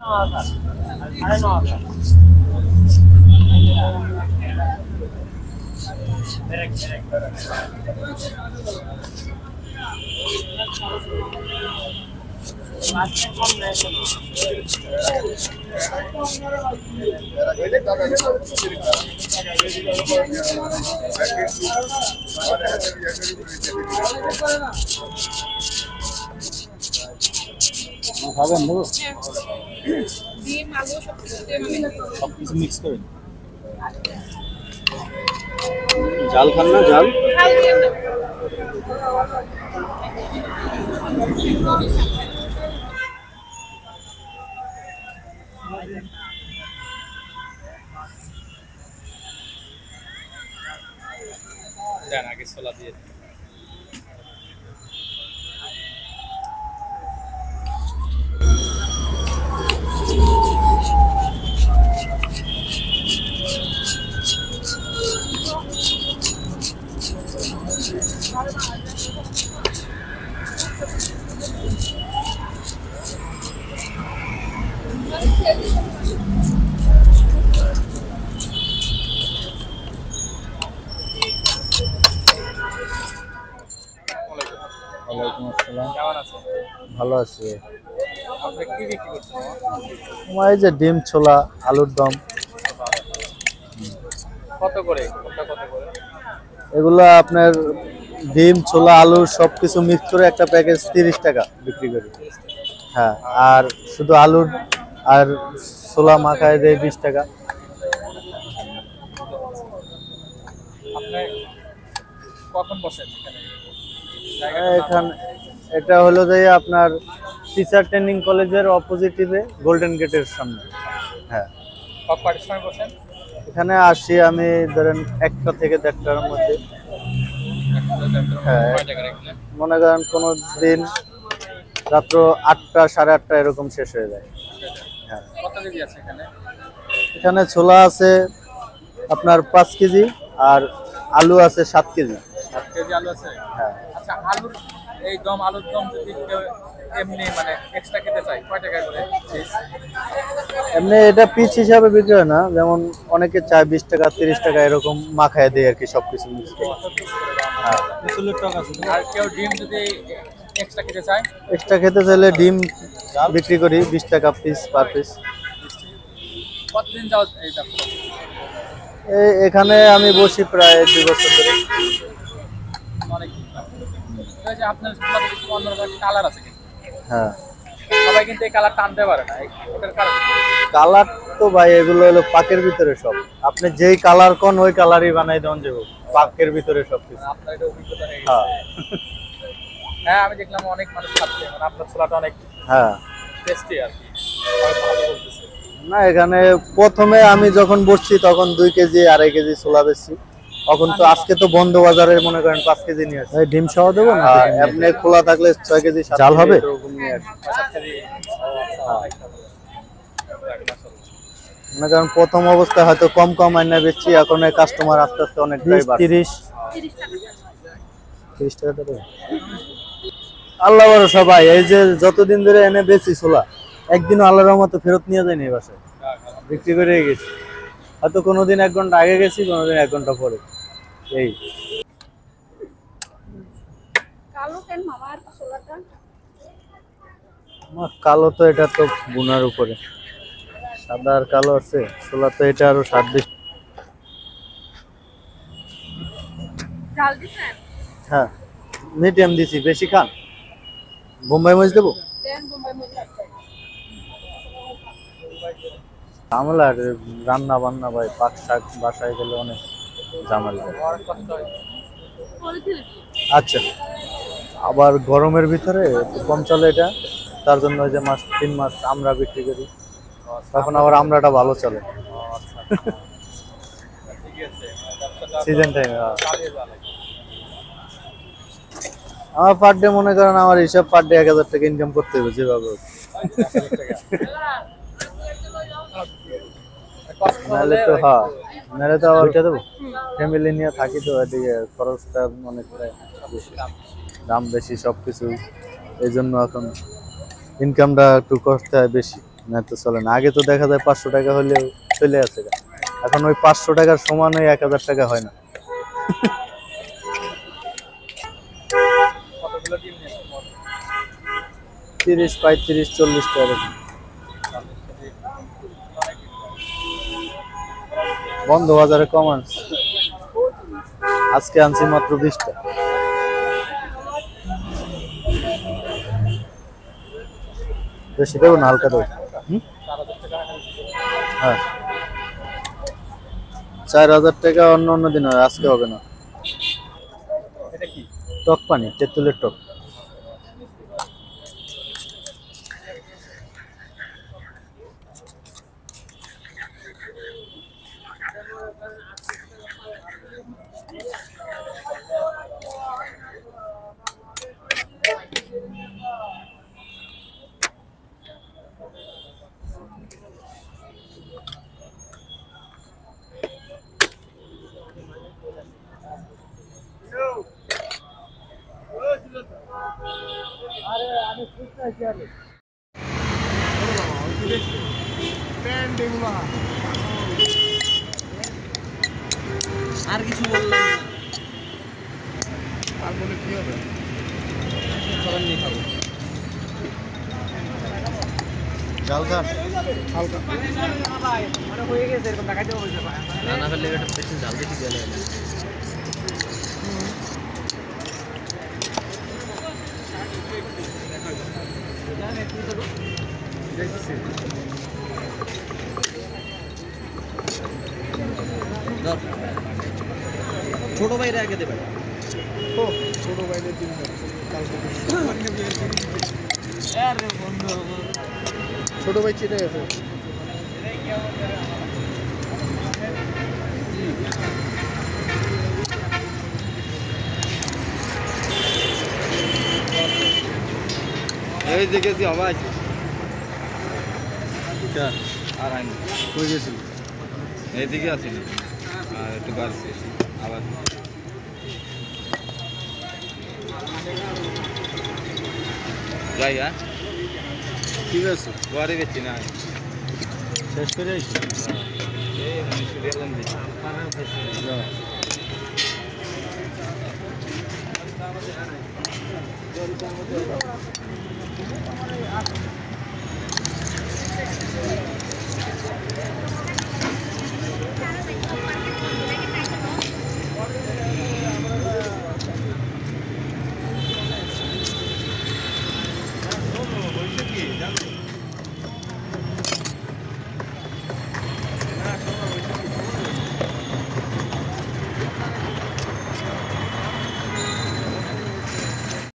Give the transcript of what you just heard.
খাবেন দেবো সব কিছু মিক্স করে জাল খান না জাল দেন আগে ছোলা দিয়ে ওয়ালাইকুম আসসালাম কেমন আছেন ভালো আছি আপনি কি বিক্রি করছেন আমার এই যে ডিম ছোলা আলুর দম কত করে এগুলো আপনার ডিম ছোলা আলু সবকিছু মিক্স করে একটা প্যাকেজ 30 টাকা বিক্রি করি হ্যাঁ আর শুধু আলুর আর ছোলা মাখায় দেয় 20 টাকা আপনি কখন বসেন এখানে এটা হলো যে আপনার টিচার ট্রেনিং কলেজের অপোজিটিভে গোল্ডেন গেটের সামনে হ্যাঁ কয়টার সময় বসেন এখানে আসি আমি ধরেন 1টা থেকে 1:30টার মধ্যে হ্যাঁ মনে করেন কোনো দিন রাত্র 8টা 8:30 এরকম শেষ হয়ে যায় হ্যাঁ কত কেজি আছে এখানে ছোলা আছে আপনার 5 কেজি আর আলু আছে 7 কেজি 7 কেজি আলু আছে হ্যাঁ আচ্ছা আলুর এই দম আলুর দম যদি এমনি মানে এক্সট্রা খেতে চাই কয় টাকা করে এমনি এটা পিস হিসাবে বিক্রি হয় না যেমন অনেকে চায় 20 টাকা 30 টাকা এরকম মাখায় দেয় আর কি সবকিছু মিক্স করে হ্যাঁ 40 টাকা আছে আর কেউ ডিম যদি এক্সট্রা খেতে চায় এক্সট্রা খেতে চাইলে ডিম বিক্রি করি 20 টাকা পিস পার পিস কতদিন যাও এইটা এখানে আমি বসি প্রায় 2 বছর ধরে অনেক এই যে আপনার ছোলাতে কিছু অন্যরকম কালার আছে হ্যাঁ সবাই কিন্তু এই কালারটা আনতে পারে না এটার কালার তো ভাই এগুলো হলো পাকের ভিতরে সব আপনি যেই কালার কোন ওই কালারই বানাই দেন যাবো পাকের ভিতরে সব কিছু আপনার এটা অভিজ্ঞতা হয়ে গেছে হ্যাঁ আমি দেখলাম অনেক মানুষ খাচ্ছে মানে আপনার ছোলাটা অনেক হ্যাঁ টেস্টি আর কি ভালো বলতেছে না এখানে প্রথমে আমি যখন বসছি তখন 2 কেজি 2.5 কেজি ছোলা বেচছি এখন তো আজকে তো বন্ধ বাজারে মনে করেন 5 কেজি নিয়ে আসি ডিম সহ দেবো না আপনি খোলা থাকলে 6 কেজি জাল হবে মনে করেন প্রথম অবস্থায় হয়তো কম কম আইনা বেচছি এখন কাস্টমার আস্তে আস্তে অনেক 30 টাকা দেবে আল্লাহ বড় সবাই এই যে যতদিন ধরে এনে বেচি ছোলা একদিনও আল্লাহর রহমতে ফেরত নিয়ে যায়নি এই বাসায় বিক্রি করে গেছি হয়তো কোনোদিন 1 ঘন্টা আগে গেছি কোনোদিন 1 ঘন্টা পরে এই কালো কেন মামার ছোলাটা কালো তো এটা তো বুনার উপরে সাদা আর কালো আছে ছোলা তো এটা আরো স্বাদ বেশি ডাল দিছেন হ্যাঁ মিডিয়াম দিছি বেশি খান বোম্বাই মরিচ দেবো দেন বোম্বাই মরিচ ঝামেলা রান্না বান্না ভাই পাক শাক বাসায় গেলে অনেক ঝামেলা আচ্ছা আবার গরমের ভিতরে কম চলে এটা তার জন্য যে মাস 3 মাস আমরা বিক্রি করি তখন আবার আমরাটা ভালো চলে সিজন টাইমে আমার পার ডে মনে করেন আমার হিসাব পার ডে 1000 টাকা ইনকাম করতে হবে যেভাবে নাহলে তো হ্যাঁ নাহলে তো আবার ওইটা দেবো ফ্যামিলি নিয়ে থাকি তো এদিকে খরচটা অনেক বেশি দাম বেশি সবকিছু এই জন্য এখন ইনকামটা একটু করতে হয় বেশি না তো চলে না। আগে তো দেখা যায় 500 টাকা হলে চলে আসে, এখন ওই 500 টাকার সমান ওই 1000 টাকা হয় না। কতগুলো ডিম নিয়েছে মোট? 30, 35, 40 টা এরকম। বন্ধ বাজারে কম আনছি, আজকে আনছি মাত্র 20টা। বেশি দেবো না, হালকা দেবো। 4000 টাকা হাঁটা হ্যাঁ, 4000 টাকা অন্য অন্য দিন হয়, আজকে হবে না। এটা কি? টক পানি, তেঁতুলের টক। আর কিছু বললাম না। আর বলে কি হবে? চলেন নিয়ে খাবো। জাল খান। হালকা হয়ে গেছে এরকম দেখাইতে হবে না না ফেললে এটা বেশি জাল বেশি গেলে ছোট ভাইরা আগে দেবে। ও ছোট ভাইদের দিন ছোট ভাই চেটে গেছে। এই দেখেছি আবার আর আইনি কই গেছিল? এইদিকে আসেনি আর একটু বাড়ছে আবার যাই। হ্যাঁ ঠিক আছে, ঘরে গেছি না শেষ করে আইছি। এই মনীষী এলাম দেখি যাও।